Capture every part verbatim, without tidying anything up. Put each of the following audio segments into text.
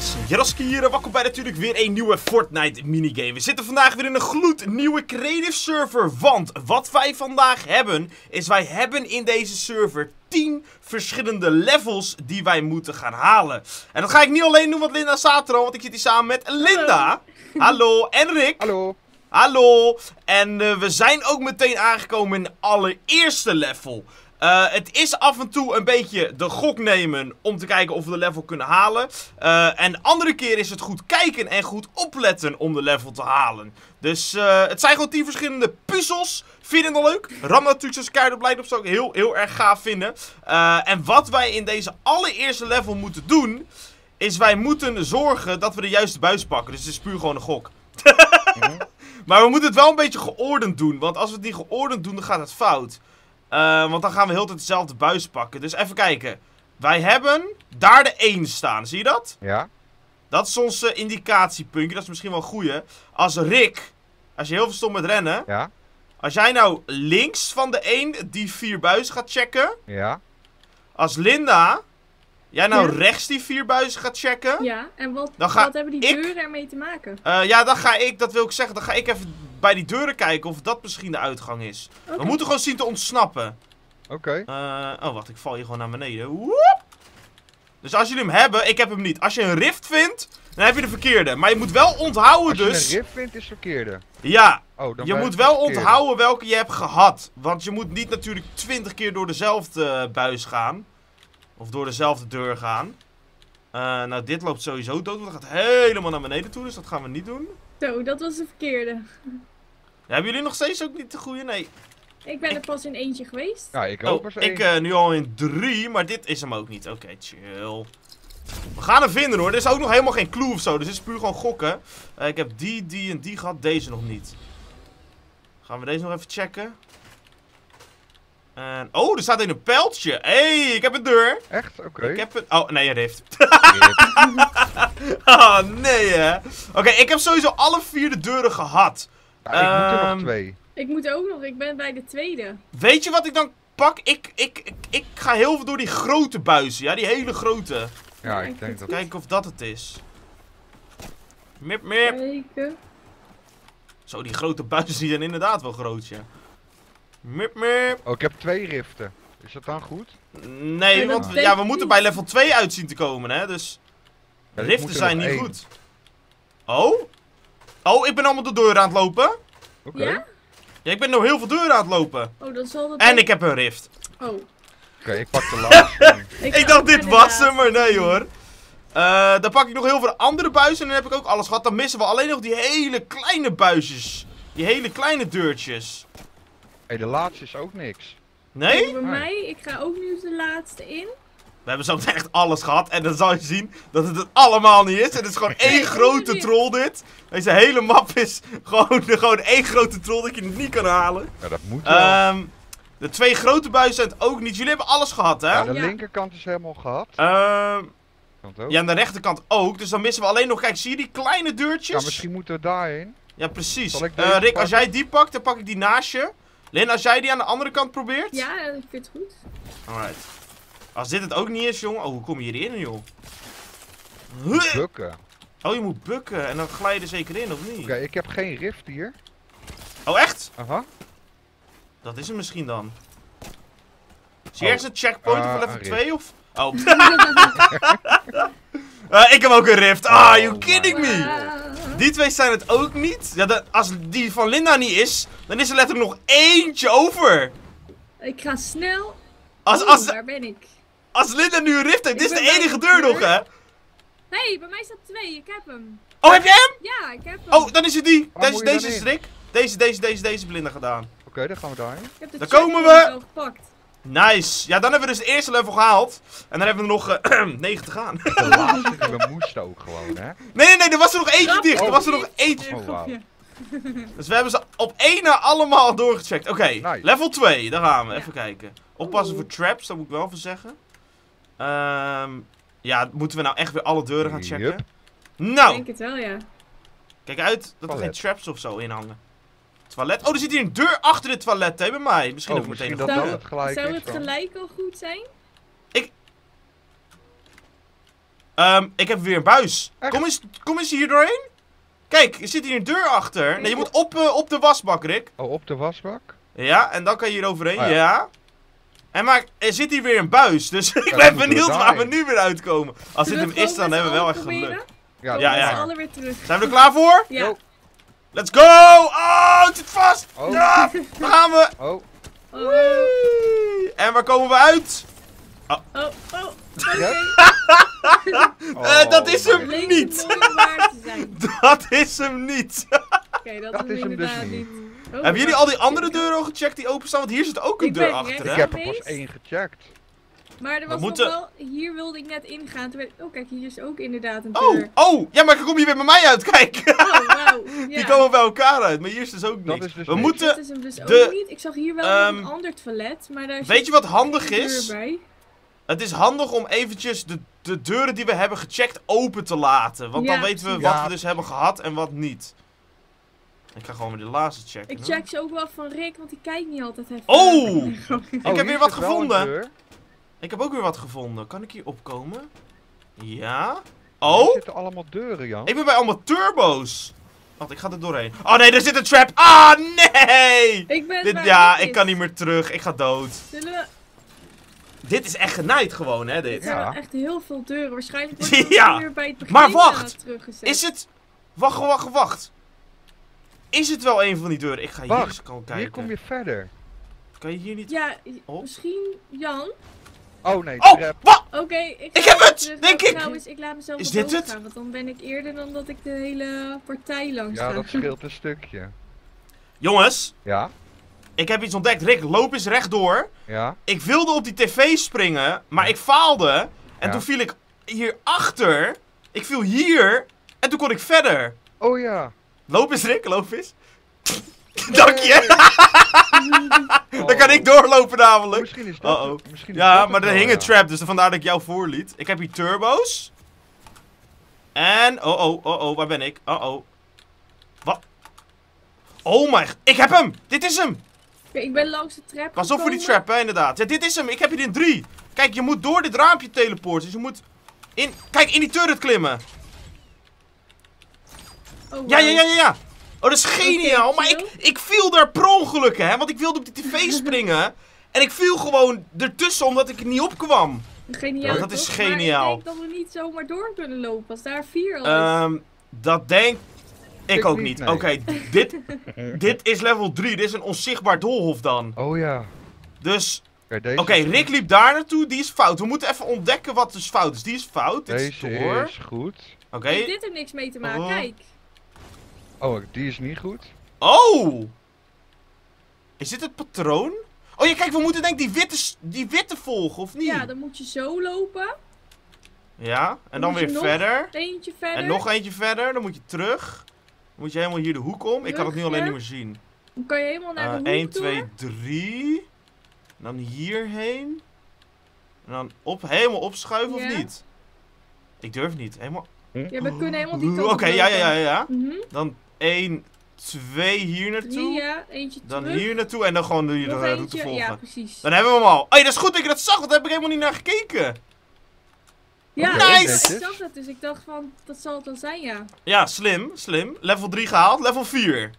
jongens, Jaroski hier, welkom bij natuurlijk weer een nieuwe Fortnite minigame. We zitten vandaag weer in een gloednieuwe creative server, want wat wij vandaag hebben, is wij hebben in deze server tien verschillende levels die wij moeten gaan halen. En dat ga ik niet alleen doen, want Linda staat er al, want ik zit hier samen met Linda. Hallo, Hallo. En Rick. Hallo. Hallo. En uh, we zijn ook meteen aangekomen in het allereerste level. Uh, het is af en toe een beetje de gok nemen om te kijken of we de level kunnen halen. Uh, en de andere keer is het goed kijken en goed opletten om de level te halen. Dus uh, het zijn gewoon tien verschillende puzzels. Vind je het al leuk? Ram natuurlijk als keihard op lijkt op zou ik heel, heel erg gaaf vinden. Uh, en wat wij in deze allereerste level moeten doen, is wij moeten zorgen dat we de juiste buis pakken. Dus het is puur gewoon een gok. mm-hmm. Maar we moeten het wel een beetje geordend doen. Want als we het niet geordend doen, dan gaat het fout. Uh, want dan gaan we heel de tijd dezelfde buis pakken. Dus even kijken. Wij hebben daar de één staan. Zie je dat? Ja. Dat is ons uh, indicatiepuntje. Dat is misschien wel een goeie. Als Rick, als je heel veel stond met rennen. Ja. Als jij nou links van de één die vier buizen gaat checken. Ja. Als Linda, jij nou ja. rechts die vier buizen gaat checken. Ja, en wat, dan ga wat hebben die ik... deuren ermee te maken? Uh, ja, dan ga ik, dat wil ik zeggen, dan ga ik even bij die deuren kijken of dat misschien de uitgang is. Okay. We moeten gewoon zien te ontsnappen. Oké. Okay. Uh, oh, wacht, ik val hier gewoon naar beneden. Woep! Dus als jullie hem hebben, ik heb hem niet. Als je een rift vindt, dan heb je de verkeerde. Maar je moet wel onthouden dus... Als je een rift vindt, is verkeerde. Ja. Oh, dan je moet wel onthouden welke je hebt gehad. Want je moet niet natuurlijk twintig keer door dezelfde buis gaan. Of door dezelfde deur gaan. Uh, nou, dit loopt sowieso dood, want dat gaat helemaal naar beneden toe, dus dat gaan we niet doen. Zo, dat was de verkeerde. Ja, hebben jullie nog steeds ook niet de goede? Nee. Ik ben ik... er pas in eentje geweest. Ja, ik ook oh, pas ik één. uh, nu al in drie, maar dit is hem ook niet. Oké, okay, chill. We gaan hem vinden hoor, er is ook nog helemaal geen clue of zo, dus dit is puur gewoon gokken. Uh, ik heb die, die en die gehad, deze nog niet. Gaan we deze nog even checken? En, oh, er staat in een pijltje. Hé, hey, ik heb een deur. Echt? Oké. Okay. Ik heb een... Oh, nee, een rift. Oh, nee, hè. Oké, okay, ik heb sowieso alle vier de deuren gehad. Ja, ik um, moet er nog Ehm, twee. Ik moet ook nog, ik ben bij de tweede. Weet je wat ik dan pak? Ik, ik, ik, ik ga heel veel door die grote buizen, ja, die hele grote. Ja, ik denk dat... Kijken of dat het is. Mip, mip. Kijken. Zo, die grote buizen zijn inderdaad wel groot, ja. Mip, mip. Oh, ik heb twee riften. Is dat dan goed? Nee, ja, want we, ja, we moeten bij level twee uit zien te komen, hè, dus... Ja, riften zijn niet één. goed. Oh? Oh, ik ben allemaal de deuren aan het lopen. Oké. Okay. Ja? Ja, ik ben nog heel veel deuren aan het lopen. Oh, dan zal dat... En ik heb een rift. Oh. Oké, okay, ik pak de laatste. ik, ik dacht dit was hem, maar nee hoor. Uh, dan pak ik nog heel veel andere buizen en dan heb ik ook alles gehad. Dan missen we alleen nog die hele kleine buisjes. Die hele kleine deurtjes. Hé, hey, de laatste is ook niks. Nee? Oh, bij nee. mij, ik ga ook nu de laatste in. We hebben zo echt alles gehad en dan zal je zien dat het het allemaal niet is. En het is gewoon één grote troll dit. Deze hele map is gewoon, gewoon één grote troll dat je het niet kan halen. Ja, dat moet wel. Um, de twee grote buizen zijn het ook niet. Jullie hebben alles gehad, hè? Ja, de ja. linkerkant is helemaal gehad. Um, ook. ja, en de rechterkant ook. Dus dan missen we alleen nog, kijk, zie je die kleine deurtjes? Ja, misschien moeten we daarheen. Ja, precies. Uh, Rick, pakken? Als jij die pakt, dan pak ik die naast je. Lin, als jij die aan de andere kant probeert. Ja, ik vind het goed. Alright. Als dit het ook niet is, jongen. Oh, hoe kom je hierin, joh? Bukken. Oh, je moet bukken en dan glij je er zeker in, of niet? Oké, okay, ik heb geen rift hier. Oh, echt? Aha. Dat is hem misschien dan. Zie je oh. ergens een checkpoint uh, of level twee, of? Oh. uh, ik heb ook een rift. Ah, oh, you kidding me? Wow. Die twee zijn het ook niet. Ja, dat, als die van Linda niet is, dan is er letterlijk nog eentje over. Ik ga snel. Als, oh, als, waar ben ik? Als Linda nu een rift heeft, dit is ben de enige deur nog, hè? Nee, bij mij staat twee. Ik heb hem. Oh, heb jij hem? Ja, ik heb hem. Oh, dan is het die. Waar Deze, moet je deze dan is in? Rick. Deze, deze, deze, deze heeft Linda gedaan. Oké, okay, dan gaan we daarheen. Ik heb de Daar komen we. checkpoint al gepakt. Nice. Ja, dan hebben we dus het eerste level gehaald. En dan hebben we nog uh, negen te gaan. De laatste die we moesten ook gewoon, hè? Nee, nee, nee, er was er nog eentje Grapje. dicht. Er was er nog eentje. Oh, wow. Dus we hebben ze op één na allemaal doorgecheckt. Oké, okay, nice. level twee. Daar gaan we. Ja. Even kijken. Oppassen Oeh. voor traps, dat moet ik wel even zeggen. Um, ja, moeten we nou echt weer alle deuren gaan checken? Yep. Nou, Ik denk het wel, ja. kijk uit dat er Toilet. geen traps of zo in hangen. Toilet. Oh, er zit hier een deur achter het toilet, hè, bij mij. Misschien Oh, even meteen misschien nog. dat Zou- dat het gelijk Zou is het dan. gelijk al goed zijn? Ehm, ik heb weer een buis. Echt? Kom eens, kom eens hier doorheen. Kijk, er zit hier een deur achter. Nee, je moet op, uh, op de wasbak, Rick. Oh, op de wasbak? Ja, en dan kan je hier overheen. Oh, ja. ja. En maar er zit hier weer een buis. Dus ik dan ben moeten we benieuwd waar we daarin. nu weer uitkomen. Als dit Zullen hem we is, dan gewoon hebben we wel met echt z'n allen geluk. Ja, Ja, Ja, ja. ja. alle weer terug. Zijn we er klaar voor? Ja. Yo. Let's go! Oh, het zit vast! Oh. Ja, daar gaan we! Oh, Oh, Wee. En waar komen we uit? oh, oh. Oké. Ja? Eh, dat is Oh, hem my- Leek niet. het mooi om waar te zijn. Dat is hem niet. Oké, dat, Dat is is hem dus inderdaad niet. niet. Oh, Hebben jullie wacht. al die andere deuren al gecheckt die openstaan? Want hier zit ook een Ik deur ben achter, recht. hè? ik heb er pas Geweest? één gecheckt. Maar er was moeten- nog wel... Hier wilde ik net ingaan. Toen werd... Oh, kijk, hier is ook inderdaad een Oh, deur. oh! Ja, maar dan kom je weer bij mij uit, kijk! Oh, wauw. Die Ja. komen bij elkaar uit, maar hier is dus ook Dat niks. is dus we niks. moeten... Dat is hem dus ook de- niet. Ik zag hier wel ehm, nog een ander toilet, maar daar Weet zit je wat handig geen deur is? bij. Het is handig om eventjes de, de deuren die we hebben gecheckt open te laten. Want dan Ja, weten we precies. wat Ja, we dus hebben gehad en wat niet. Ik ga gewoon weer de laatste checken. Ik hoor. check ze ook wel van Rick, want die kijkt niet altijd even. Oh! Oh, heb hier weer wat zit wel een gevonden. deur. Ik heb ook weer wat gevonden. Kan ik hier opkomen? Ja. Hier Oh? zitten allemaal deuren, Jan. Ik ben bij allemaal turbo's. Wacht, ik ga er doorheen. Oh nee, er zit een trap. Ah, nee! Ik ben Dit, waar ja, Rick ik is. kan niet meer terug. Ik ga dood. Zullen we... Dit is echt genaaid gewoon, hè, Er dit. zijn Ja. wel echt heel veel deuren. Waarschijnlijk worden we Ja. weer bij het begin Maar wacht! eh, teruggezet. Is het... Wacht, wacht, wacht. Is het wel een van die deuren? Ik ga hier Wacht, eens gewoon kijken. Hier kom je verder. Kan je hier niet... Ja, Op. misschien Jan. Oh nee, Oh, trap. wat? Oké, ik, Ik ga heb even het, terug. denk Maar ik. Trouwens, ik laat mezelf Is wel dit het? doodgaan, want dan ben ik eerder dan dat ik de hele partij langs Ja, ga. dat scheelt een stukje. Jongens, Ja, ik heb iets ontdekt. Rick, loop eens rechtdoor. ja. Ik wilde op die tv springen, maar ik faalde. En Ja. toen viel ik hierachter. Ik viel hier. En toen kon ik verder. Oh ja. Loop eens, Rick, loop eens. Dank je. Oh. Dan kan ik doorlopen namelijk. Misschien is dat, Uh-oh. misschien is Ja, dat maar het er wel, hing een ja. trap, dus vandaar dat ik jou voorliet. Ik heb hier turbo's. En, oh oh, oh oh, waar ben ik? Oh oh. Wat? Oh my, ik heb hem! Dit is hem! Oké, ik ben langs de trap Pas op voor die gekomen. trap, hè, inderdaad. Ja, dit is hem, ik heb hier in drie. Kijk, je moet door dit raampje teleporten, dus je moet in, kijk, in die turret klimmen. Oh, Ja, ja, wauw. ja, ja, ja. Oh, dat is geniaal. Maar ik, chill. ik viel daar per ongeluk, hè, want ik wilde op die tv springen. En ik viel gewoon ertussen omdat ik er niet op kwam. Geniaal, Ja, dat is toch? geniaal. Maar ik denk dat we niet zomaar door kunnen lopen als daar vier al is. Ehm, dat denk ik Ik ook niet, niet. nee. Oké, dit, dit is level drie. Dit is een onzichtbaar doolhof dan. Oh ja. Dus, Kijk, deze oké, is Rick goed. liep daar naartoe. Die is fout. We moeten even ontdekken wat dus fout is. Die is fout. Dit is Deze door. is goed. Oké. Heeft dit er niks mee te maken? Oh. Kijk. Oh, die is niet goed. Oh! Is dit het patroon? Oh ja, kijk, we moeten denk ik die witte, s- die witte volgen, of niet? Ja, dan moet je zo lopen. Ja, en Dan dan moet je weer nog verder. Eentje verder. En nog eentje verder. Dan moet je terug. Dan moet je helemaal hier de hoek om. Ik kan het nu alleen Terug, niet meer zien. Dan kan je helemaal naar de hoek één, toe. twee, drie. En dan hierheen. En dan op, helemaal opschuiven of Ja. niet? Ik durf niet. Helemaal. Ja, we kunnen helemaal die Oeh, kant Oké, op ja, ja, lopen. ja, ja. Mhm. Dan één, twee hier naartoe. Drie, ja. Eentje Dan terug. hier naartoe en dan gewoon de Nog route eentje. volgen. Ja, precies. Dan hebben we hem al. Oh, ja, dat is goed dat je dat zag, want daar heb ik helemaal niet naar gekeken. Ja, Nice! ik, ik Netjes. zag dat, dus ik dacht van, dat zal het dan zijn, ja. Ja, slim, slim. Level drie gehaald, level vier.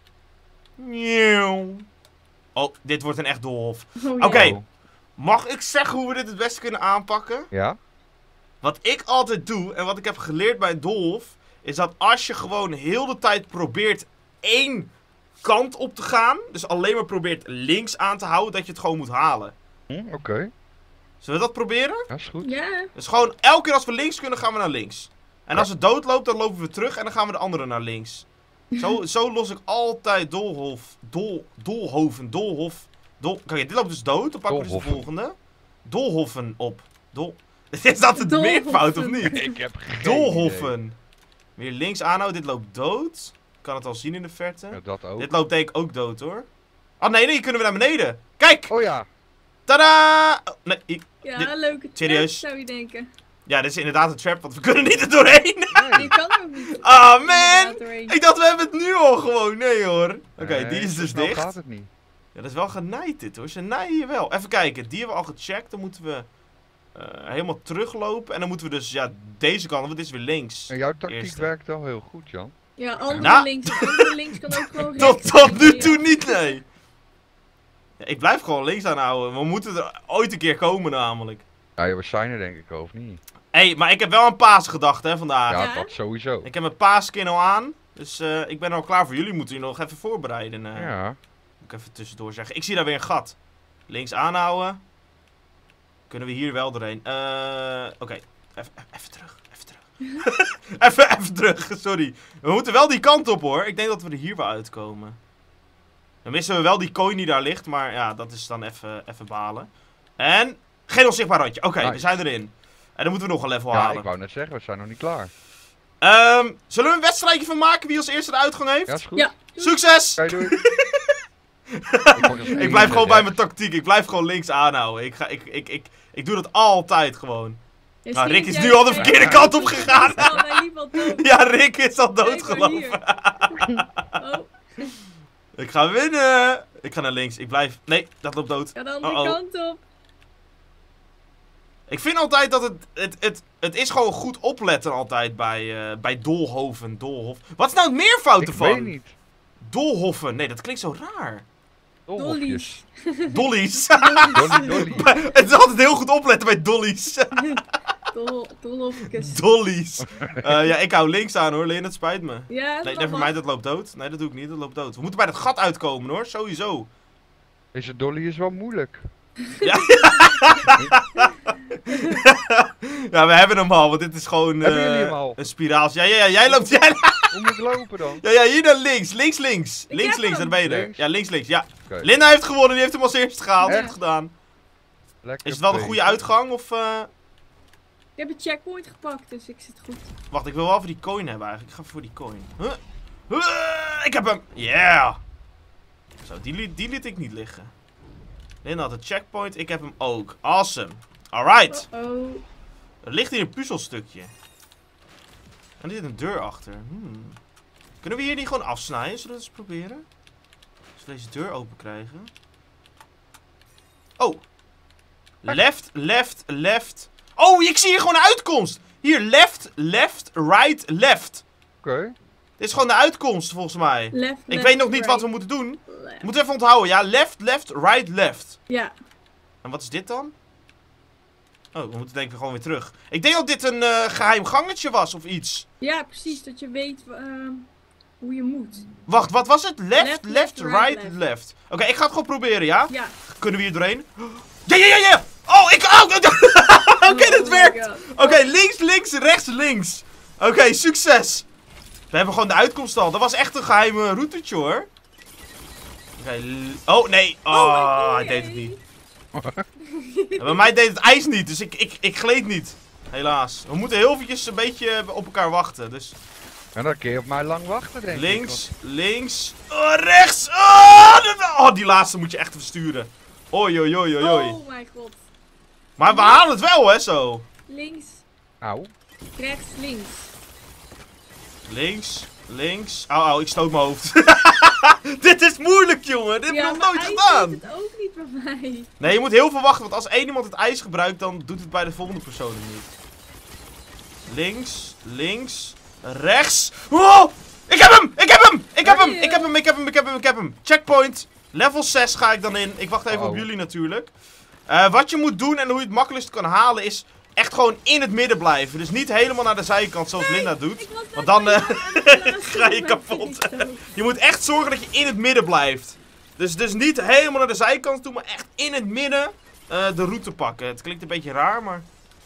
Nieuw. Oh, dit wordt een echt doolhof. Oh, ja. Oké. Oh. Mag ik zeggen hoe we dit het beste kunnen aanpakken? Ja? Wat ik altijd doe, en wat ik heb geleerd bij een doolhof, is dat als je gewoon heel de tijd probeert één kant op te gaan, dus alleen maar probeert links aan te houden, dat je het gewoon moet halen. Hm, Oké. Zullen we dat proberen? Dat is goed. Ja, Dus gewoon elke keer als we links kunnen, gaan we naar links. En als het doodloopt, dan lopen we terug en dan gaan we de andere naar links. Zo, zo los ik altijd doolhof, dol, doolhoven, doolhof, dol... Kijk, dit loopt dus dood, dan pakken we dus de Dolhoffen. volgende. Dolhoffen op. Dol... Is dat het meervoud of Dolhoffen. niet? Ik heb geen Dolhoffen. Weer links aanhouden, dit loopt dood. Ik kan het al zien in de verte. idee. Ja, dat ook. Dit loopt denk ik ook dood hoor. Oh nee, nee, hier kunnen we naar beneden. Kijk! Oh ja. Tadaa! Oh, nee, ik- ja, Dit- leuke trap, serieus? zou je denken. ja, dit is inderdaad een trap, want we kunnen niet er doorheen. Nee. Die kan ook niet. Ah inderdaad man! doorheen. Ik dacht, we hebben het nu al gewoon. Nee hoor. Oké, Nee, die is zo dus snel dicht. gaat het niet. Ja, dat is wel genaaid dit hoor. Ze naaien je wel. Even kijken, die hebben we al gecheckt. Dan moeten we Uh, helemaal teruglopen. En dan moeten we dus, ja, deze kant, want dit is weer links. En jouw tactiek Eerste. werkt wel heel goed, Jan. Ja, andere Nou. links. Andere links kan ook gewoon rechts. Tot, tot nu zijn, toe ja. niet, nee. Ja, ik blijf gewoon links aanhouden. We moeten er ooit een keer komen namelijk. Ja, we zijn er denk ik al, of niet? Hé, hey, maar ik heb wel een paasgedachte hè, vandaag. Ja, Ja? dat sowieso. Ik heb mijn paaskin al aan. Dus uh, ik ben al klaar voor jullie. Moeten jullie nog even voorbereiden. Uh, Ja. Moet ik even tussendoor zeggen. Ik zie daar weer een gat. Links aanhouden. Kunnen we hier wel doorheen. Uh, Oké, okay. even, even terug. Even terug. even, even terug, sorry. We moeten wel die kant op hoor. Ik denk dat we er hier wel uitkomen. Dan missen we wel die coin die daar ligt. Maar ja, dat is dan even, even balen. En geen onzichtbaar randje. Oké, okay, nice. we zijn erin. En dan moeten we nog een level Ja, halen. ik wou net zeggen, we zijn nog niet klaar. Um, zullen we een wedstrijdje van maken wie als eerste de uitgang heeft? Ja, is goed. Ja. Succes! Kijk, doei. Ik blijf gewoon bij mijn tactiek. Ik blijf gewoon links aanhouden. Ik, ga, ik, ik, ik, ik doe dat altijd gewoon. Ja, Nou, zie Rick je, is jij- nu al de jij- verkeerde kant op gegaan. Ja, hij liep al dood. Ja, Rick is al Kijk dood maar gelopen. Oh, Ik ga winnen. Ik ga naar links. Ik blijf... Nee, dat loopt dood. ga de andere Uh-oh. kant op. Ik vind altijd dat het... Het, het, het is gewoon goed opletten altijd bij, uh, bij Dolhoven. Dolhof. Wat is nou het meervoud Ik ervan? weet niet. Dolhoffen. Nee, dat klinkt zo raar. Dolhofjes. Dollies. Dolly, dolly. Het is altijd heel goed opletten bij dollies. Dol, dolhofkes. Dollies. Uh, ja, ik hou links aan hoor, Lin, het spijt me. Ja, Nee, dat never mag. mind, dat loopt dood. Nee, dat doe ik niet, dat loopt dood. We moeten bij dat gat uitkomen hoor, sowieso. Deze dolly is wel moeilijk. Ja, ja we hebben hem al, want dit is gewoon Hebben uh, jullie hem al? een spiraal. Ja, ja, ja, jij loopt. Jij, Hoe moet ik lopen dan? ja, ja, hier naar links. Links, links. Ik Links, heb links, hem. dan ben je er. Links? Ja, links, links, ja. Oké. Linda heeft gewonnen, die heeft hem als eerste gehaald. Echt? Goed gedaan. Lekker Is het wel de bezig. goede uitgang of... Uh... Ik heb een checkpoint gepakt, dus ik zit goed. Wacht, ik wil wel voor die coin hebben eigenlijk. Ik ga voor die coin. Huh? Huh? Ik heb hem! Yeah! Zo, die, liet, die liet ik niet liggen. Linda had een checkpoint, ik heb hem ook. Awesome. Alright. Oh, oh. Er ligt hier een puzzelstukje. En er zit een deur achter. Hmm. Kunnen we hier niet gewoon afsnijden? Zullen we dat eens proberen? Als we deze deur open krijgen. Oh. Left, left, left. Oh, ik zie hier gewoon een uitkomst. Hier, left, left, right, left. Oké. Dit is gewoon de uitkomst volgens mij. Left, Ik left, weet nog niet right, wat we moeten doen. left. Moeten we even onthouden. Ja, left, left, right, left. Ja, En wat is dit dan? Oh, we moeten denk ik gewoon weer terug. Ik denk dat dit een uh, geheim gangetje was of iets. ja, precies, dat je weet ehm, hoe je moet. Wacht, wat was het? Left, left, Left, right, right, left. left. Oké, ik ga het gewoon proberen, ja? Ja. Kunnen we hier doorheen? Ja, ja, ja, ja! Oh, ik... Oh, Oké, dat Oh my werkt! God. Oké, links, links, rechts, links. Oké, succes! We hebben gewoon de uitkomst al. Dat was echt een geheime routetje, hoor. Oké, oh, nee. Oh, Oh hij my deed het niet. God. En bij mij deed het ijs niet, dus ik, ik, ik gleed niet. Helaas. We moeten heel eventjes een beetje op elkaar wachten, dus... En dan kun je op mij lang wachten, denk ik. Links, links, oh, rechts. Oh, dat- oh, die laatste moet je echt versturen. Oei, oei, oei, oei, oei. Oh mijn god. Maar we halen het wel, hè, zo. Links, Auw. rechts, links. Links, links. Au, au, ik stoot mijn hoofd. Dit is moeilijk, jongen. Dit heb ik Ja, nog maar nooit ijs gedaan. doet het ook niet bij mij. Nee, je moet heel veel wachten, want als één iemand het ijs gebruikt, dan doet het bij de volgende persoon het niet. Links, links, rechts. Wow! Ik heb hem! Ik heb hem! Ik heb hem! Ik heb hem! Ik heb hem! Ik heb hem! Ik heb hem! Checkpoint. Level zes ga ik dan in. Ik wacht even Oh. op jullie natuurlijk. Uh, wat je moet doen en hoe je het makkelijkst kan halen is echt gewoon in het midden blijven. Dus niet helemaal naar de zijkant zoals Linda doet. Ik was net Want dan bij uh, jou en de laatste ga je moment kapot. ging ik zo. Je moet echt zorgen dat je in het midden blijft. Dus, dus niet helemaal naar de zijkant toe, maar echt in het midden uh, de route pakken. Het klinkt een beetje raar, maar...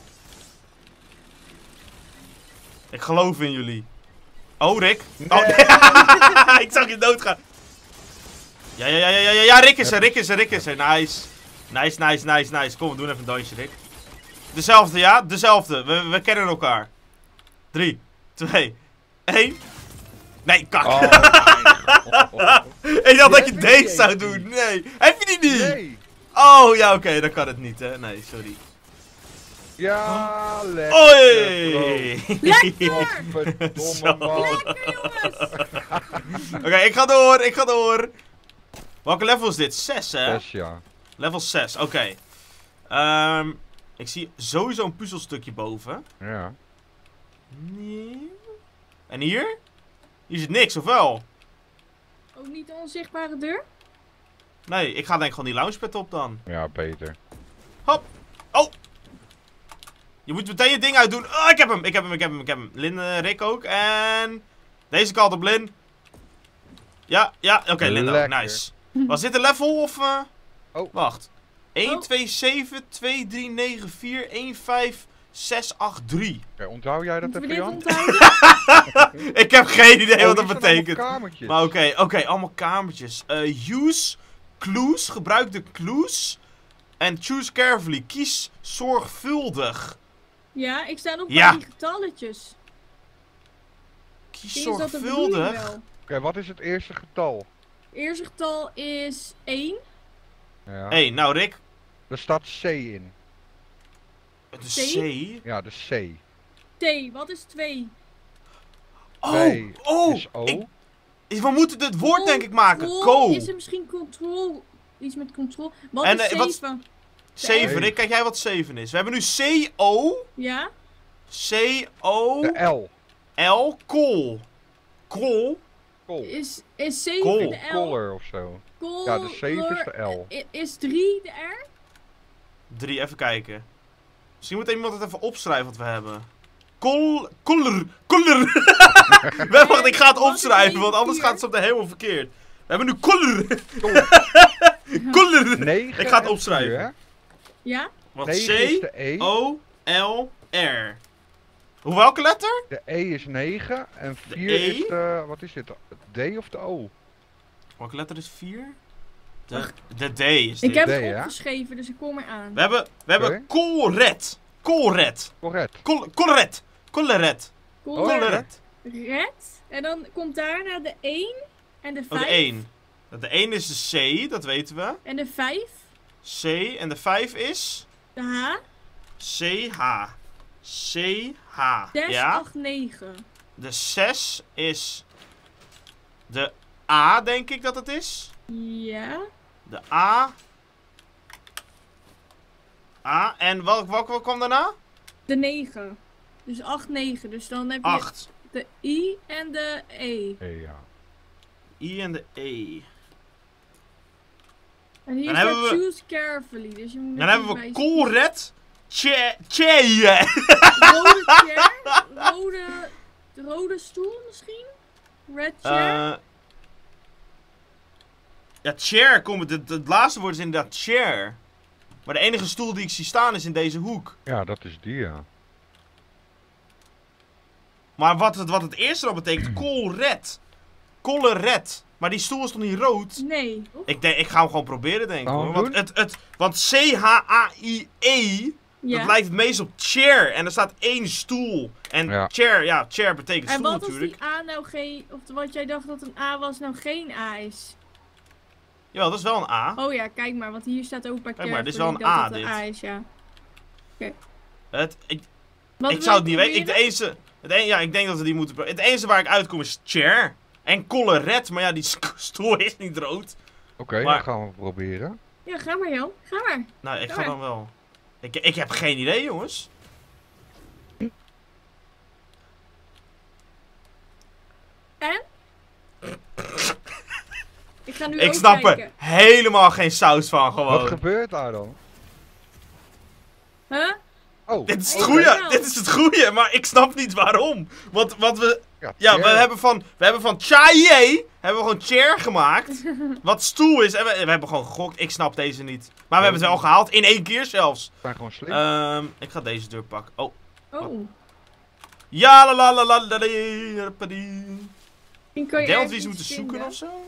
Ik geloof in jullie. Oh, Rick. Oh, ik zag je doodgaan. Ja, ja, ja, ja, ja, ja, Rick is er, Rick is er, Rick is er. Nice. Nice, nice, nice, nice. Kom, we doen even een dansje, Rick. Dezelfde, ja? Dezelfde. We, we kennen elkaar. Drie, twee, één. Nee, kak. Oh, Ik dacht dat je Die heb ik deze niet zou eens. doen. Nee. Heb je die niet? nee. Oh, ja, oké. Dan kan het niet, hè. Nee, sorry. Ja, lekker. Oei. Lekker! Godverdomme, Zo. man. Lekker jongens! Oké, ik ga door. Ik ga door. Welke level is dit? Zes, hè? Zes, ja. Level zes, oké. Ehm, Ik zie sowieso een puzzelstukje boven. Ja. Nee. En hier? Hier zit niks, of wel? Ook niet een onzichtbare deur? Nee, ik ga denk ik gewoon die launchpad op dan. Ja, beter. Hop. Oh. Je moet meteen je ding uitdoen. Oh, ik heb hem, ik heb hem, ik heb hem, ik heb hem. Lin, uh, Rick ook. En... Deze kant op, Lin. Ja, ja, oké, okay, Lin ook. Lekker. Nice. Was dit een level of... Uh... Oh. Wacht. één, Oh. twee, zeven, twee, drie, negen, vier, één, vijf, zes, acht, drie. Oké, onthoud jij dat Moeten we even, dit Jan? onthouden? Ik heb geen idee Oh, wat dat hier staan betekent. allemaal kamertjes. Maar oké, okay, oké, okay, allemaal kamertjes. Uh, use clues, gebruik de clues. En choose carefully, kies zorgvuldig. Ja, ik sta nog Ja. bij die getalletjes. Kies Misschien is dat de bedoeling zorgvuldig. wel. Oké, wat is het eerste getal? Het eerste getal is één. Ja. Hé, hey, nou Rick. Er staat C in. Het is C. Ja, de C. T, wat is twee? Oh, Nee, oh. is O. Ik, we moeten het woord Col- denk ik maken. col- Co. Is er misschien control? Iets met control? Wat En, is eh, wat- zeven? zeven, Rick, kijk jij wat zeven is. We hebben nu C O. Ja? C O. De L. L. Kol. Kol. Kol. Is, is zeven Col- de L? Color of zo. Col- Ja, de zeven is de L. lor- i- Is drie de R? Drie, even kijken. Misschien moet iemand het even opschrijven wat we hebben. Kol... Koller. Koller. Wacht, ik ga het Wat is opschrijven, want anders vier? gaat het op de helemaal verkeerd. We hebben nu koller. Koller. negen Ik ga het en opschrijven. vier, hè? Ja? Want negen is C de E. O L R. Hoe welke letter? De E is negen en De vier E? is de... Wat is dit? De D of de O? Welke letter is vier? De, de D is dit. Ik heb D, het ja? opgeschreven, dus ik kom eraan. We hebben, we hebben Oké. Colret. Colret. Correct. Col Colret. Coleret. Col- Oh, ja. Coleret. Red. En dan komt daarna de één en de Oh, vijf. de één. De één is de C, dat weten we. En de vijf. C en de vijf is De H. C H. C H. zes, Ja. acht, negen. De zes is de A, denk ik dat het is. Ja. De A. A. En welk, welk, welk kwam daarna? De negen. Dus acht, negen. Dus dan heb je acht. de I en de E. E, ja. I en de E. En hier Dan staat hebben we- choose carefully. Dus je moet Dan net hebben we even Colret. Tje. Tje. wijzen. Rode chair. Rode, rode stoel misschien? Red chair. Eh ja, chair. Kom, het, het, het laatste woord is inderdaad chair. Maar de enige stoel die ik zie staan is in deze hoek. Ja, dat is die, ja. Maar wat het, wat het eerste dan betekent, colret. Coleret. Maar die stoel is toch niet rood? nee. Oef. Ik, denk, ik ga hem gewoon proberen, denk ik. Gaan we Hoor. hem Want, doen? het, het, want C H A I E, Ja. dat lijkt het meest op chair. En er staat één stoel. En Ja. chair, ja, chair betekent En stoel wat als natuurlijk. die A nou geen, of wat jij dacht dat een A was, nou geen A is? Jawel, dat is wel een A. Oh ja, kijk maar, want hier staat ook bij Kijk maar, dit is wel carefully een dat A, het dit. A is, ja. Het, ik Wat ik wil zou je het niet weten. Ik, de proberen? enige, het een, ja, ik denk dat we die moeten proberen. Het enige waar ik uitkom is chair. En coleret. Maar ja, die sk- stoel is niet rood. Oké, Maar- dan gaan we het proberen. Ja, ga maar Jan, ga maar. Nou, ik Ja. ga dan wel. Ik, ik heb geen idee, jongens. En? Ik ga nu Ik ook snap kijken. er helemaal geen saus van, gewoon. Wat gebeurt daar dan? Huh? Oh, Dit is het Oh, goeie, ja. dit is het goeie, maar ik snap niet waarom. Want, want we, Ja, ja, we chair. hebben van, we hebben van chaye, hebben we gewoon chair gemaakt. Wat stoel is, en we, we hebben gewoon gegokt. Ik snap deze niet. Maar we hebben het wel gehaald, in één keer zelfs. We zijn gewoon slim. Ehm, ik ga deze deur pakken. Oh. Oh. Ja, la la la la la la, padie. Misschien kan Ik je denk dat we ergens iets moeten iets zoeken vinden. of zo.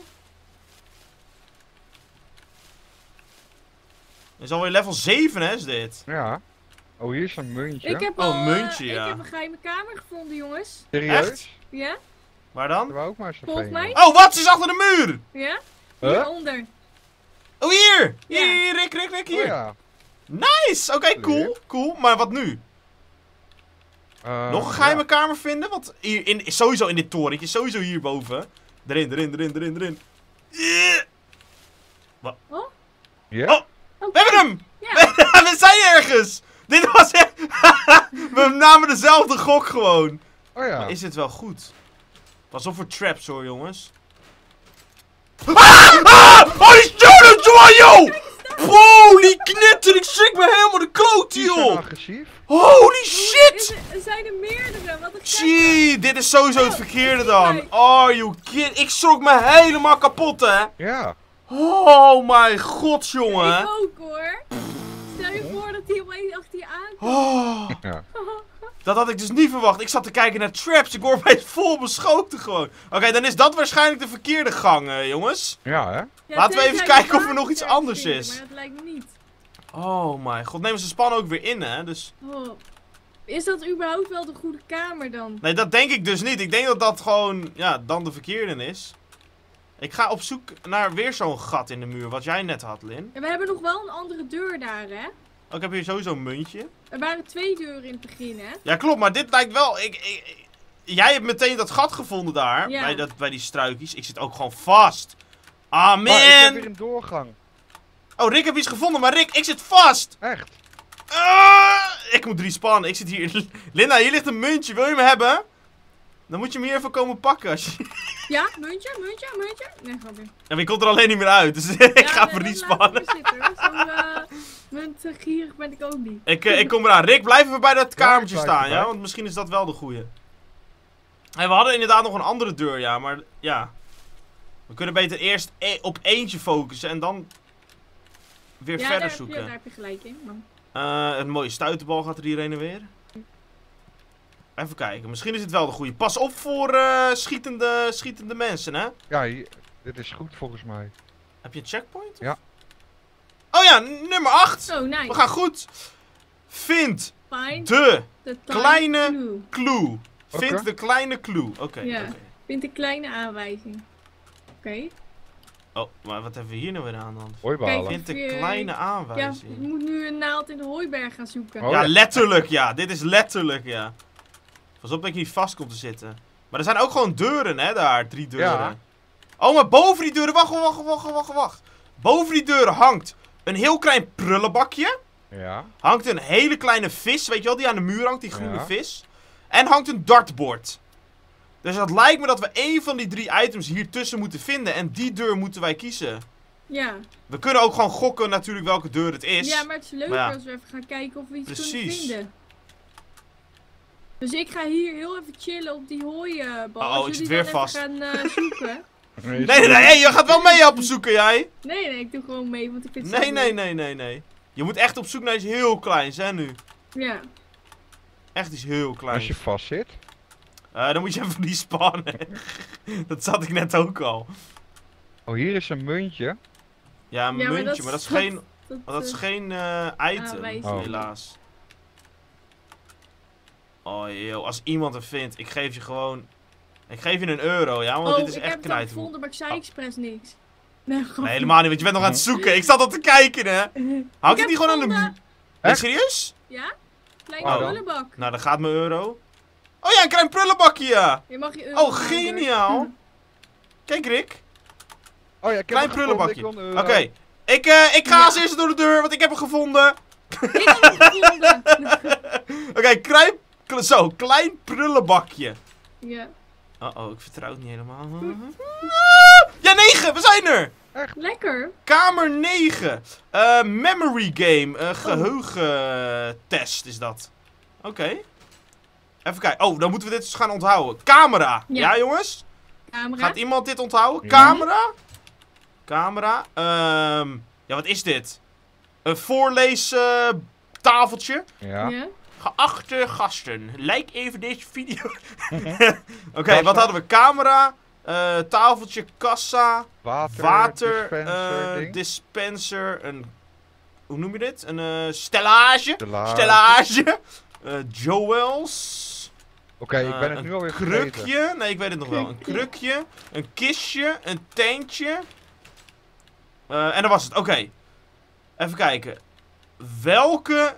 Dit is alweer level zeven, hè, is dit? Ja. Oh, hier is een muntje. Ik heb Oh, al, een eh, muntje, ja. Ik heb een geheime kamer gevonden, jongens. Serieus? Echt? Ja? Waar Dat dan? hebben we ook maar eens Volgens vervelend. mij? Oh, wat? Ze is achter de muur! Ja? Huh? Hieronder. Oh, hier! Ja. Hier, Rick, Rick, Rick, hier. Oh ja. Nice! Oké, cool, Leuk. cool. Maar wat nu? Eh, Nog een geheime ja. kamer vinden? Want hier, in, sowieso in dit torentje, sowieso hierboven. Erin, erin, erin, erin, erin. Eh, Ja? Oh, Oké. we hebben hem! Ja. We zijn ergens! Dit was echt... We namen dezelfde gok gewoon. Oh ja. Maar is dit wel goed? Pas op voor traps hoor, jongens. Ah! Ah! Holy shit, joh! Holy knetter, ik schrik me helemaal de kloot, Die zijn joh! agressief. Holy Is shit! er, er zijn er meerdere, wat een gek. Gee, dit is sowieso het verkeerde dan. Are you kidding? Ik schrok me helemaal kapot, hè? Ja. Oh mijn god, jongen. Ik ook hoor. Stel je voor dat hij opeens achter je aankomt. Oh, Ja. dat had ik dus niet verwacht. Ik zat te kijken naar traps. Ik word opeens vol beschoten gewoon. Oké, dan is dat waarschijnlijk de verkeerde gang, eh, jongens. Ja, hè? Ja, Laten we even tenzij kijken je of er nog iets water anders vinden, is. Maar dat lijkt me niet. Oh mijn god, nemen ze span ook weer in, hè? Dus... Oh. Is dat überhaupt wel de goede kamer dan? Nee, dat denk ik dus niet. Ik denk dat dat gewoon, ja, dan de verkeerde is. Ik ga op zoek naar weer zo'n gat in de muur, wat jij net had, Lin. En we hebben nog wel een andere deur daar, hè? Oh, ik heb hier sowieso een muntje. Er waren twee deuren in het begin, hè? Ja, klopt, maar dit lijkt wel... Ik, ik, ik- jij hebt meteen dat gat gevonden daar, Ja. bij, dat, bij die struikjes. Ik zit ook gewoon vast. Ah, Maar ik heb man! weer een doorgang. Oh, Rick heeft iets gevonden, maar Rick, ik zit vast! Echt. Ah, ik moet respannen, ik zit hier. Linda, hier ligt een muntje, wil je hem hebben? Dan moet je hem hier even komen pakken. Als je... Ja, muntje, muntje, muntje. Nee, grapje. Ja, maar je komt er alleen niet meer uit, dus ik Ja, ga nee, even dat respannen. laat ik maar zitten, hoor. Zo uh, muntgierig ben ik ook niet. Ik, eh, ik kom eraan. Rick, blijf even bij dat Ja, kamertje ik blijf staan, ja? erbij. Want misschien is dat wel de goeie. En we hadden inderdaad nog een andere deur, ja, maar ja. We kunnen beter eerst e- op eentje focussen en dan weer Ja, verder daar heb, je, zoeken. daar heb je gelijk in. Man. Eh, een mooie stuiterbal gaat er hier heen en weer. Even kijken, misschien is het wel de goeie. Pas op voor eh, schietende, schietende mensen, hè? Ja, hier- dit is goed volgens mij. Heb je een checkpoint? Ja. Oh ja, nummer acht. Zo, nice. We gaan goed. Vind Fine. de De kleine- clue. clue. Vind Oké. de kleine clue. Oké, Ja. oké. Vind een kleine aanwijzing. Oké. Oh, maar wat hebben we hier nou weer aan dan? Hoi behalen. Kijk, Vind de je- kleine Ja, aanwijzing. je moet nu een naald in de hooiberg gaan zoeken. Oh, Ja, ja. letterlijk ja. Dit is letterlijk ja. Pas op dat je niet vast komt te zitten. Maar er zijn ook gewoon deuren hè, daar. Drie deuren. Ja. Oh, maar boven die deuren... Wacht, wacht, wacht, wacht, wacht. Boven die deuren hangt een heel klein prullenbakje. Ja. Hangt een hele kleine vis, weet je wel, die aan de muur hangt, die groene Ja. vis. En hangt een dartbord. Dus het lijkt me dat we één van die drie items hier tussen moeten vinden. En die deur moeten wij kiezen. Ja. We kunnen ook gewoon gokken natuurlijk welke deur het is. Ja, maar het is leuk Maar ja. als we even gaan kijken of we iets kunnen Precies. vinden. Dus ik ga hier heel even chillen op die hooibal. Oh, oh, Als ik zit jullie weer dan vast. even gaan eh, zoeken. Nee, Nee, nee, nee, hey, je gaat wel mee helpen zoeken, jij. Nee, nee, ik doe gewoon mee, want ik vind het Nee, zo nee, leuk. nee, nee, nee. Je moet echt op zoek naar iets heel kleins, hè, nu. Ja. Echt iets heel kleins. Als je vast zit. Eh, dan moet je even respannen. Dat zat ik net ook al. Oh, hier is een muntje. Ja, een Ja, maar muntje, dat maar dat is is- geen, Dat, maar dat is eh, geen eh, item, aanwijzing. Oh. helaas. Oh, joh, als iemand hem vindt, ik geef je gewoon... Ik geef je een euro, ja, want oh, dit is ik echt heb het al knijten. gevonden, maar ik zei Oh. expres niks. Nee, grapje. Nee, helemaal niet, want je bent nog aan het zoeken. Ik zat al te kijken, hè. Hangt heb het niet gewoon aan de muur? gevonden. Nee, Echt? serieus? Ja? Kleine Oh. prullenbak. Nou, dan gaat mijn euro. Oh ja, een klein prullenbakje, ja. Je mag je euro Oh, houden. geniaal. Kijk, Rick. Oh ja, ik heb Klein hem gevonden, prullenbakje. ik wil een Oké, euro. ik, eh, ik ga Ja. als eerste door de deur, want ik heb hem gevonden. Ik heb het gevonden. Oké, klein, kle- zo, klein prullenbakje. Ja. Oh oh, ik vertrouw het niet helemaal. Ja, negen, we zijn er. Lekker. Kamer negen. Eh, memory game, uh, geheugentest is dat. Oké. Even kijken. Oh, dan moeten we dit dus gaan onthouden. Camera. Ja, Ja. jongens? Camera. Gaat iemand dit onthouden? Ja. Camera? Camera. Ehm, ja, wat is dit? Een voorleestafeltje. Ja. Ja. Geachte gasten, like even deze video. Oké, Kassa. wat hadden we? Camera, eh, tafeltje, kassa, Water, water, dispenser, eh, ding. dispenser, een... Hoe noem je dit? Een eh, stellage. Stellage. Stellage. Eh, Joels. Oké, ik Eh, ben het een nu alweer vergeten. krukje. Nee, ik weet het nog wel. Een Krukje. krukje. Een kistje. Een tentje. Eh, en dat was het. Oké. Even kijken. Welke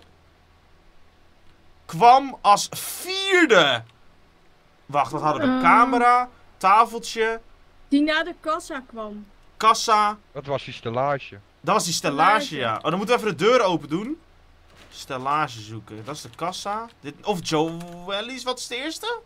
kwam als vierde? Wacht, wat hadden we? Eh. Camera. Tafeltje. Die na de kassa kwam. Kassa. Dat was die stellage. Dat was die stellage, Stellage. ja. Oh, dan moeten we even de deur open doen. Stellage zoeken. Dat is de kassa. Dit, of Joelly's, wat is de eerste?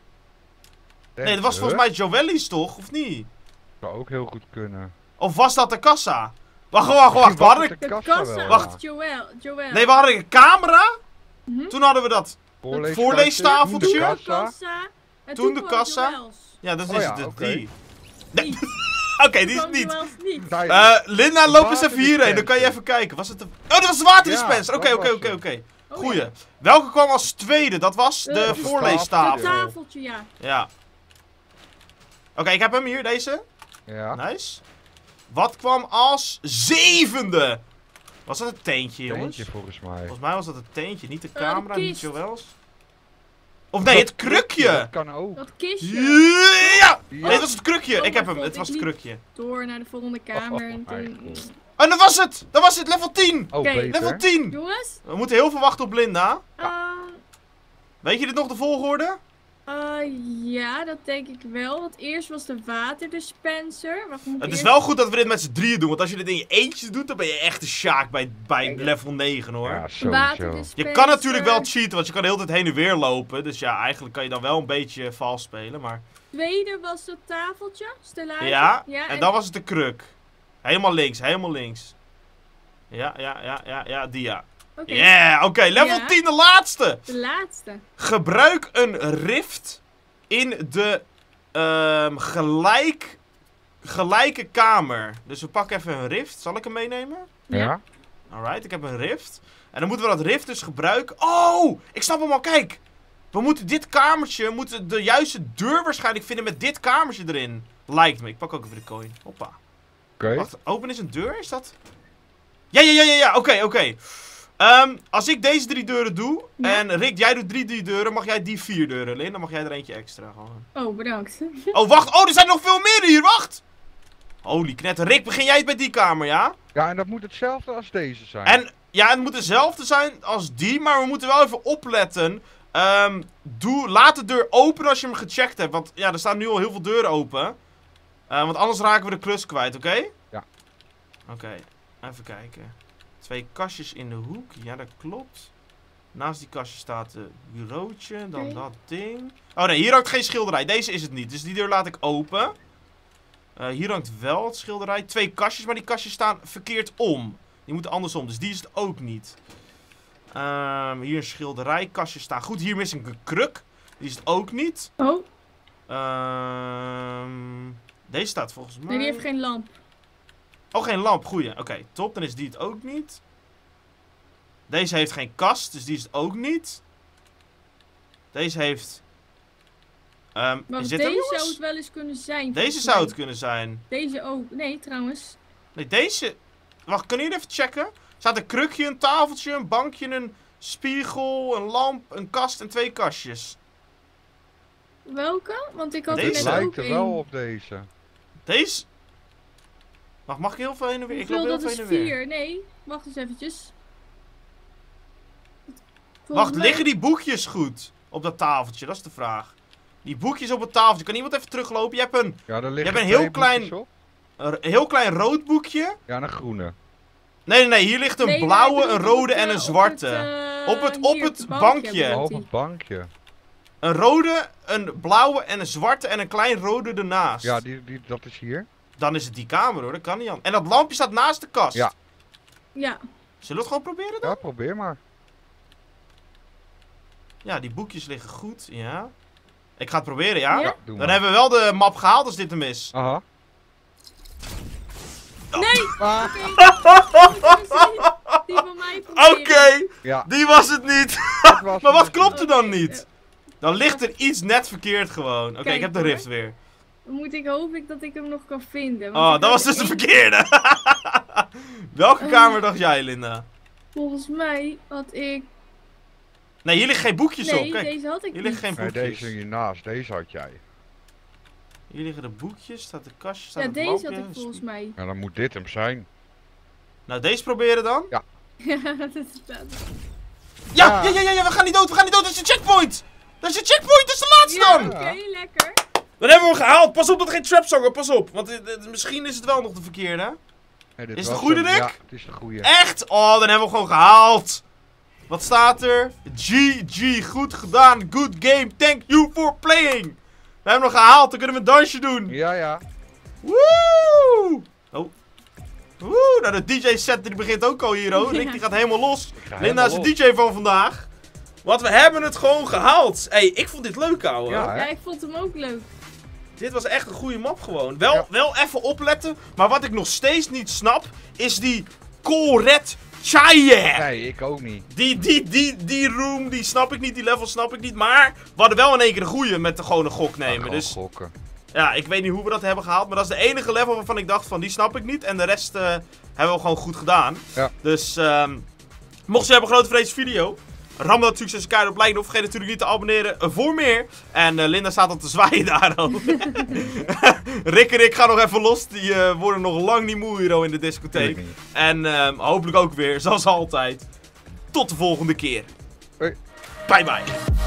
Nee, dat was volgens mij Joelly's toch? Of niet? Zou ook heel goed kunnen. Of was dat de kassa? Wacht, wacht, wacht. We hadden... De De kassa kassa wel, Wacht. was Joël. Joël. Nee, we hadden een camera. Mhm. Toen hadden we dat. Voorleestafeltje, voorleestafeltje. de Toen de kassa. kassa. En Toen de kwam kassa. Joëls. Ja, dat Oh is ja, het. oké. Die. Niet. Oké, die is Kwam het niet. Joëls niet. Daar- Eh, Linda, loop eens even hierheen. Dan kan je waterdispenser. even kijken. Was het de... Oh, dat was de waterdispenser. Ja, Oké, dat oké, was oké, hem. oké. Oh, Goeie. ja. Welke kwam als tweede? Dat was Eh, de dat is voorleestafel. Dat tafel. tafeltje, ja. Ja. Oké, ik heb hem hier, deze. Ja. Nice. Wat kwam als zevende? Was dat een teentje, jongens? Eentje volgens mij. Volgens mij was dat een teentje, niet de de camera, niet kist. Joëls. Of nee, het krukje! Dat kan ook. Dat kistje. Ja! Ja. Nee, het was het krukje. Oh Ik heb mijn hem, god, het was ik het liep- krukje. Door naar de volgende kamer. En mijn toen... god. En dat was het! Dat was het, level tien! Oh, Oké, beter. Level tien! Jongens. We moeten heel veel wachten op Linda. eh, Weet je dit nog, de volgorde? eh, ja, dat denk ik wel. Want eerst was de waterdispenser. Wacht, moet ik Het is eerst- wel goed dat we dit met z'n drieën doen, want als je dit in je eentje doet, dan ben je echt een sjaak bij, bij level negen hoor. Ja, de sowieso. waterdispenser. Je kan natuurlijk wel cheaten, want je kan de hele tijd heen en weer lopen. Dus ja, eigenlijk kan je dan wel een beetje vals spelen, maar... Tweede was dat tafeltje. Stellage. Ja, ja en dan was het de kruk. Helemaal links, helemaal links. Ja, ja, ja, ja, ja, die ja. Oké, Yeah, oké, level Ja. tien, de laatste. de laatste. Gebruik een rift in de ehm, gelijk, gelijke kamer. Dus we pakken even een rift. Zal ik hem meenemen? Ja? Alright, ik heb een rift. En dan moeten we dat rift dus gebruiken. Oh, ik snap hem al, kijk. We moeten dit kamertje, we moeten de juiste deur waarschijnlijk vinden met dit kamertje erin. Lijkt me. Ik pak ook even de coin. Hoppa. Oké. Wacht, open is een deur? Is dat? Ja, ja, ja, ja, ja. Oké, oké. Ehm, als ik deze drie deuren doe, Ja. en Rick, jij doet drie, drie deuren, mag jij die vier deuren. Lin, dan mag jij er eentje extra gewoon. Oh, bedankt. Oh, wacht. Oh, er zijn nog veel meer hier. Wacht. Holy knetter. Rick, begin jij bij die kamer, ja? Ja, en dat moet hetzelfde als deze zijn. En ja, het moet dezelfde zijn als die, maar we moeten wel even opletten. Ehm, doe, laat de deur open als je hem gecheckt hebt. Want ja, er staan nu al heel veel deuren open. Eh, want anders raken we de klus kwijt, oké? Ja. Oké, even kijken. Twee kastjes in de hoek. Ja, dat klopt. Naast die kastje staat een bureautje. Dan Oké. dat ding. Oh nee, hier hangt geen schilderij. Deze is het niet. Dus die deur laat ik open. Eh, hier hangt wel het schilderij. Twee kastjes, maar die kastjes staan verkeerd om. Die moeten andersom, dus die is het ook niet. Ehm, hier een schilderij. Kastjes staan goed. Hier mis ik een kruk. Die is het ook niet. Oh, Ehm, deze staat volgens mij... nee, die heeft geen lamp. Oh, geen lamp. Goeie. Oké, top. Dan is die het ook niet. Deze heeft geen kast, dus die is het ook niet. Deze heeft... Ehm Maar is dit hem, deze zou jongens? het wel eens kunnen zijn. Deze volgens zou mij. het kunnen zijn. Deze ook. Nee, trouwens. Nee, deze... Wacht, kunnen jullie even checken? Er staat een krukje, een tafeltje, een bankje, een spiegel, een lamp, een kast en twee kastjes. Welke? Want ik had Deze er Dit net ook lijkt er één. wel op deze. Deze... Wacht, mag ik heel veel heen en weer? Ik loop Hoeveel, heel dat veel is heen en weer. vier. Nee, wacht eens eventjes. Volgens Wacht, mij- liggen die boekjes goed op dat tafeltje? Dat is de vraag. Die boekjes op het tafeltje. Kan iemand even teruglopen? Je hebt een, Ja, er liggen hebt een twee heel klein- boekjes op. een heel klein rood boekje. Ja, en een groene. Nee, nee, nee. Hier ligt een Nee, nee, blauwe, ik bedoel een op rode het, en eh, een zwarte. Op het, Op eh, het- op hier, het bankje. bedoelt Op hij. het bankje. Een rode, een blauwe en een zwarte en een klein rode ernaast. Ja, die, die, dat is hier. Dan is het die kamer hoor, dat kan niet aan. En dat lampje staat naast de kast. Ja. Ja, Zullen we het gewoon proberen dan? Ja, probeer maar. Ja, die boekjes liggen goed, ja. Ik ga het proberen, ja? Ja? Ja, doe Dan maar. hebben we wel de map gehaald als dit hem is. Aha. nee! Ah, Oké, die van mij Oké, proberen. ja. die was het niet. dat was Maar wat het. klopt er dan Oké, niet? Dan ligt er iets net verkeerd gewoon. Oké, Kijk, ik heb de hoor. rift weer. Dan moet ik hoop ik dat ik hem nog kan vinden. want Oh, ik dat was had dus de één- verkeerde. Welke Oh. kamer dacht jij, Linda? Volgens mij had ik... Nee, hier liggen geen boekjes Nee, op. Kijk, deze had ik hier niet. liggen geen Nee, boekjes. deze hiernaast. Deze had jij. Hier liggen de boekjes, staat de kastje, staat Ja, het deze lampje. had ik volgens mij. Ja, dan moet dit hem zijn. Nou, deze proberen dan. Ja, dat is dat. Ja, Ja. ja, ja, ja, ja, we gaan niet dood, we gaan niet dood. Dat is de checkpoint. Dat is de checkpoint, dat is de laatste Ja, dan. oké, lekker. Dan hebben we hem gehaald. Pas op dat er geen traps hangen, pas op. Want eh, eh, misschien is het wel nog de verkeerde. Nee, dit Is het was de goede, hem. Rick? Ja, het is de goede. Echt? Oh, dan hebben we hem gewoon gehaald. Wat staat er? G G, goed gedaan. Good game. Thank you for playing. We hebben hem nog gehaald. Dan kunnen we een dansje doen. Ja, ja. Woe! Oh. Woe, nou de D J-set die begint ook al hier, hoor. Ja. Rick die gaat helemaal los. ga Linda is de helemaal D J van vandaag. Want we hebben het gewoon gehaald. Hé, hey, ik vond dit leuk, ouwe. Ja, hè? Ja, ik vond hem ook leuk. Dit was echt een goede map gewoon. Wel, Ja. wel even opletten. Maar wat ik nog steeds niet snap, is die Colret Chaye. Nee, ik ook niet. Die, die, die, die room, die snap ik niet. Die level snap ik niet. Maar we hadden wel in één keer een goede met de gewone gok nemen. Gewoon Dus gokken. ja, ik weet niet hoe we dat hebben gehaald. Maar dat is de enige level waarvan ik dacht van, die snap ik niet. En de rest uh, hebben we gewoon goed gedaan. Ja. Dus, um, mocht je hebben een grote vrees video, ram dat succes een keihard op like. Of vergeet natuurlijk niet te abonneren voor meer. En uh, Linda staat al te zwaaien daar al. Rick en ik gaan nog even los. Die uh, worden nog lang niet moe hier al in de discotheek. Tuurlijk niet. En um, hopelijk ook weer, zoals altijd. Tot de volgende keer. Hoi. Bye bye.